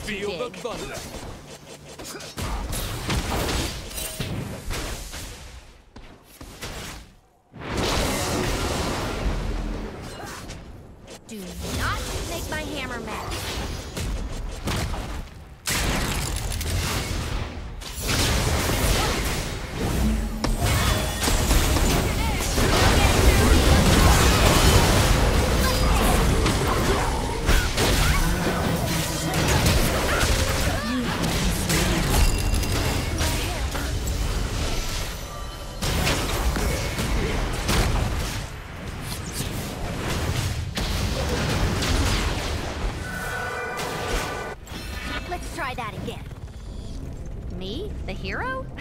Feel you the dig. thunder. Do not make my hammer mad. Let's try that again. Me? The hero?